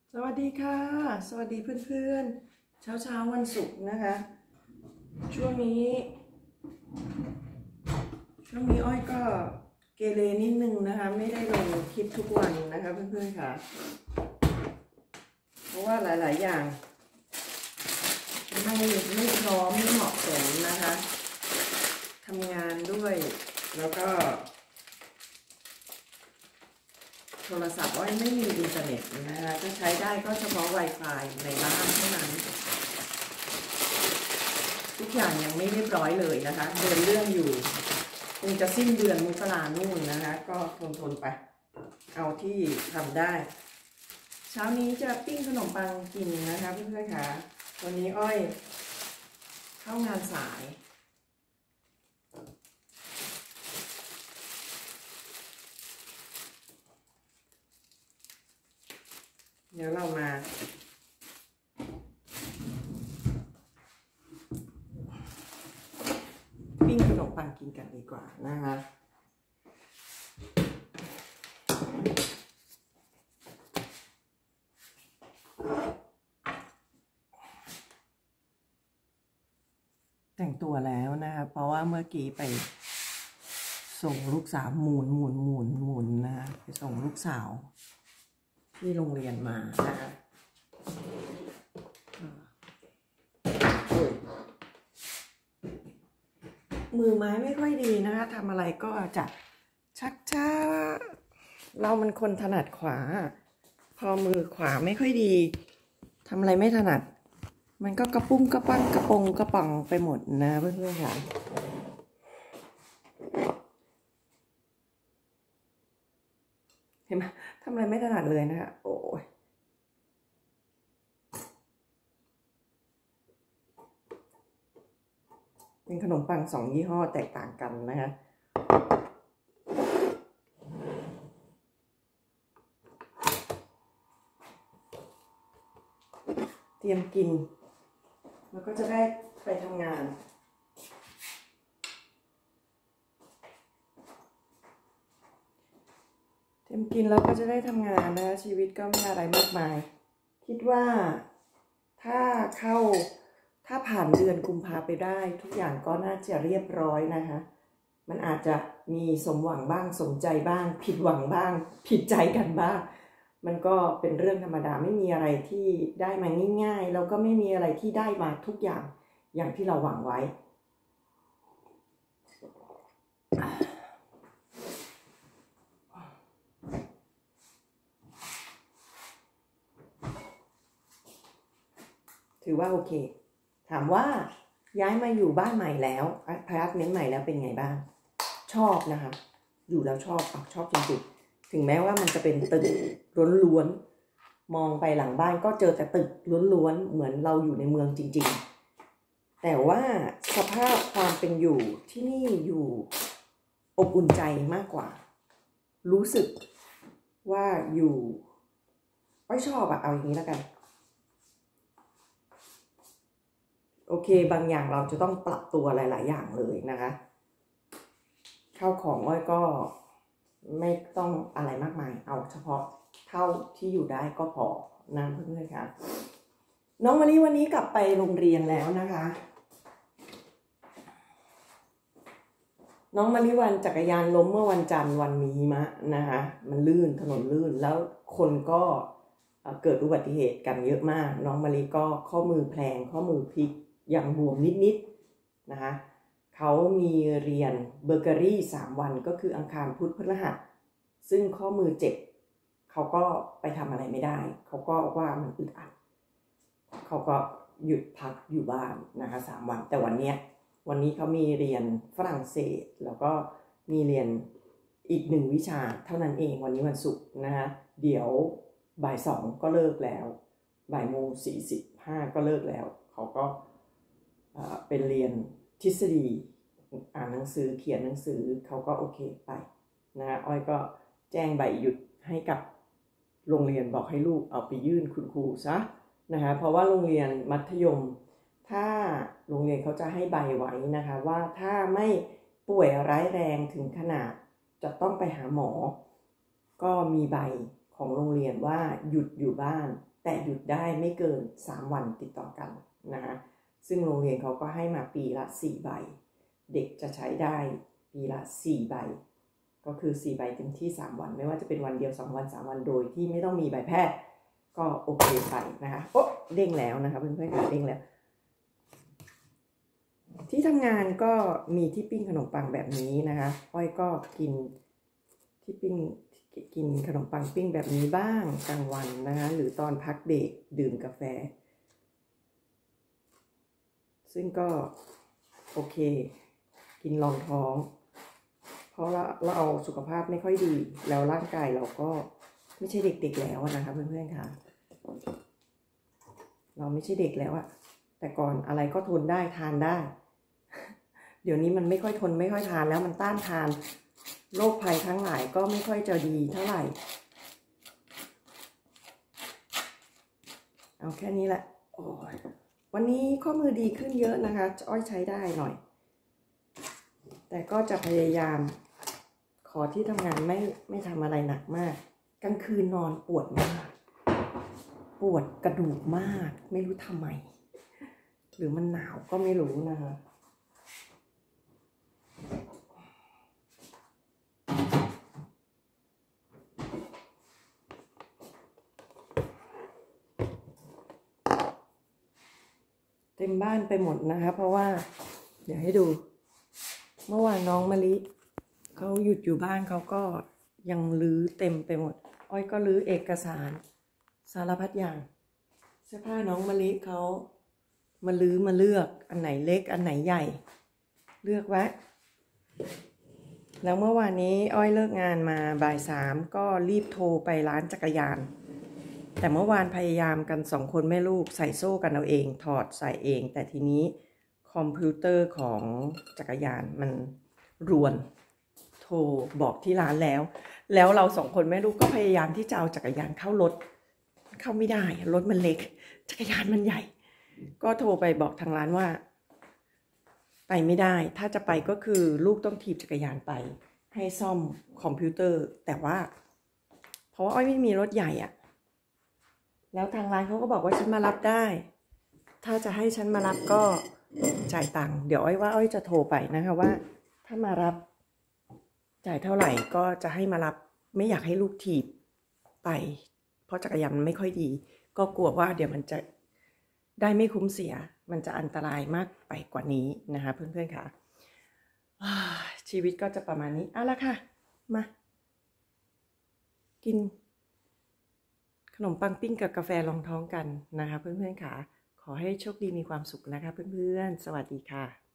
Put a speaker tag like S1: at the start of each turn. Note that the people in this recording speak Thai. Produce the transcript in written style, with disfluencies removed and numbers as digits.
S1: สวัสดีค่ะสวัสดีเพื่อนๆเช้าวันศุกร์นะคะช่วงนี้อ้อยก็เกเรนิดนึงนะคะไม่ได้ลงคลิปทุกวันนะคะเพื่อนๆค่ะเพราะว่าหลายๆอย่างไม่พร้อมไม่เหมาะสมนะคะทำงานด้วยแล้วก็โทรศัพท์อ้อยไม่มีอินเทอร์เน็ตนะคะถ้าใช้ได้ก็เฉพาะ Wi-Fi ในบ้านเท่านั้นทุกอย่างยังไม่เรียบร้อยเลยนะคะเดินเรื่องอยู่คงจะสิ้นเดือนมกรานู่นนะคะก็ทนไปเอาที่ทำได้เช้านี้จะปิ้งขนมปังกินนะคะเพื่อนๆค่ะวันนี้อ้อยเข้างานสายเดี๋ยวเรามาปิ้งขนมปังกินกันดีกว่านะคะแต่งตัวแล้วนะคะเพราะว่าเมื่อกี้ไปส่งลูกสาวหมุนนะคะไปส่งลูกสาวที่โรงเรียนมานะคะมือไม้ไม่ค่อยดีนะคะทำอะไรก็จะชักช้าเรามันคนถนัดขวาพอมือขวาไม่ค่อยดีทำอะไรไม่ถนัดมันก็กระปุ้งกระปั้งกระปงกระป๋องไปหมดนะเพื่อนๆค่ะเห็นไหมทำอะไรไม่ถนัดเลยนะคะโอ้ยเป็นขนมปัง2 ยี่ห้อแตกต่างกันนะคะเตรียมกินแล้วก็จะได้ไปทำงานเตรียมกินแล้วก็จะได้ทำงานนะคะชีวิตก็ไม่อะไรมากมายคิดว่าถ้าผ่านเดือนกุมภาไปได้ทุกอย่างก็น่าจะเรียบร้อยนะคะมันอาจจะมีสมหวังบ้างสมใจบ้างผิดหวังบ้างผิดใจกันบ้างมันก็เป็นเรื่องธรรมดาไม่มีอะไรที่ได้มาง่ายๆแล้วก็ไม่มีอะไรที่ได้มาทุกอย่างที่เราหวังไว้ถือว่าโอเคถามว่าย้ายมาอยู่บ้านใหม่แล้วพาร์ทเมนต์ใหม่แล้วเป็นไงบ้างชอบนะคะอยู่แล้วชอบจริงๆถึงแม้ว่ามันจะเป็นตึกล้วนๆมองไปหลังบ้านก็เจอแต่ตึกล้วนๆเหมือนเราอยู่ในเมืองจริงๆแต่ว่าสภาพความเป็นอยู่ที่นี่อยู่อบอุ่นใจมากกว่ารู้สึกว่าอยู่ไม่ชอบเอาอย่างนี้แล้วกันโอเคบางอย่างเราจะต้องปรับตัวหลายๆอย่างเลยนะคะข้าวของอ้อยก็ไม่ต้องอะไรมากมายเอาเฉพาะเท่าที่อยู่ได้ก็พอนะเพื่อนๆค่ะน้องมะลิวันนี้กลับไปโรงเรียนแล้วนะคะน้องมะลิวันจักรยานล้มเมื่อวันจันทร์วันมีมะนะคะมันลื่นถนนลื่นแล้วคนก็เกิดอุบัติเหตุกันเยอะมากน้องมะลิก็ข้อมือแพลงข้อมือพลิกอย่างบวมนิดๆนะคะเขามีเรียนเบเกอรี่3 วันก็คืออังคารพุธพฤหัสซึ่งข้อมือเจ็บเขาก็ไปทำอะไรไม่ได้เขาก็ว่ามันอึดอัดเขาก็หยุดพักอยู่บ้านนะคะ3 วันแต่วันนี้เขามีเรียนฝรั่งเศสแล้วก็มีเรียนอีก1 วิชาเท่านั้นเองวันนี้วันศุกร์นะคะเดี๋ยวบ่าย 2ก็เลิกแล้วบ่ายโมง45ก็เลิกแล้วเขาก็เป็นเรียนทฤษฎีอ่านหนังสือเขียนหนังสือเขาก็โอเคไปนะอ้อยก็แจ้งใบหยุดให้กับโรงเรียนบอกให้ลูกเอาไปยื่นคุณครูซะนะคะเพราะว่าโรงเรียนมัธยมถ้าโรงเรียนเขาจะให้ใบไว้นะคะว่าถ้าไม่ป่วยร้ายแรงถึงขนาดจะต้องไปหาหมอก็มีใบขของโรงเรียนว่าหยุดอยู่บ้านแต่หยุดได้ไม่เกิน3 วันติดต่อกันนะคะซึ่งโรงเรียนเขาก็ให้มาปีละ4 ใบเด็กจะใช้ได้ปีละ4 ใบก็คือ4 ใบเต็มที่3 วันไม่ว่าจะเป็นวันเดียว2 วัน3 วันโดยที่ไม่ต้องมีใบแพทย์ก็โอเคไปนะคะโอ๊ะเด้งแล้วนะคะเพื่อนๆค่ะเด้งแล้วที่ทำงานก็มีที่ปิ้งขนมปังแบบนี้นะคะอ้อยก็กินที่ปิ้งกินขนมปังปิ้งแบบนี้บ้างกลางวันนะคะหรือตอนพักเบรกดื่มกาแฟซึ่งก็โอเคกินรองท้องเพราะเราสุขภาพไม่ค่อยดีแล้วร่างกายเราก็ไม่ใช่เด็กๆแล้วนะคะเพื่อนๆค่ะเราไม่ใช่เด็กแล้วอะแต่ก่อนอะไรก็ทนได้ทานได้เดี๋ยวนี้มันไม่ค่อยทนไม่ค่อยทานแล้วมันต้านทานโรคภัยทั้งหลายก็ไม่ค่อยจะดีเท่าไหร่เอาแค่นี้แหละโอ้ยวันนี้ข้อมือดีขึ้นเยอะนะคะอ้อยใช้ได้หน่อยแต่ก็จะพยายามขอที่ทำงานไม่ทำอะไรหนักมากกลางคืนนอนปวดมากปวดกระดูกมากไม่รู้ทำไมหรือมันหนาวก็ไม่รู้นะคะเต็มบ้านไปหมดนะคะเพราะว่าเดี๋ยวให้ดูเมื่อวานน้องมะลิเขาหยุดอยู่บ้านเขาก็ยังลื้อเต็มไปหมดอ้อยก็ลื้อเอกสารสารพัดอย่างเสื้อผ้าน้องมะลิเขามาลื้อมาเลือกอันไหนเล็กอันไหนใหญ่เลือกไว้แล้วเมื่อวานนี้อ้อยเลิกงานมาบ่าย3ก็รีบโทรไปร้านจักรยานแต่เมื่อวานพยายามกัน2 คนแม่ลูกใส่โซ่กันเอาเองถอดใส่เองแต่ทีนี้คอมพิวเตอร์ของจักรยานมันรวนโทรบอกที่ร้านแล้วเรา2 คนแม่ลูกก็พยายามที่จะเอาจักรยานเข้ารถเข้าไม่ได้รถมันเล็กจักรยานมันใหญ่ก็โทรไปบอกทางร้านว่าไปไม่ได้ถ้าจะไปก็คือลูกต้องถีบจักรยานไปให้ซ่อมคอมพิวเตอร์แต่ว่าเพราะว่าอ้อยไม่มีรถใหญ่อะแล้วทางร้านเขาก็บอกว่าฉันมารับได้ถ้าจะให้ฉันมารับก็จ่ายตังค์เดี๋ยวอ้อยว่าอ้อยจะโทรไปนะคะว่าถ้ามารับจ่ายเท่าไหร่ก็จะให้มารับไม่อยากให้ลูกถีบไปเพราะจักรยานมันไม่ค่อยดีก็กลัวว่าเดี๋ยวมันจะได้ไม่คุ้มเสียมันจะอันตรายมากไปกว่านี้นะคะเพื่อนๆค่ะชีวิตก็จะประมาณนี้เอาละค่ะมากินขนมปังปิ้งกับกาแฟรองท้องกันนะคะเพื่อนๆค่ะขอให้โชคดีมีความสุขนะคะเพื่อนๆสวัสดีค่ะ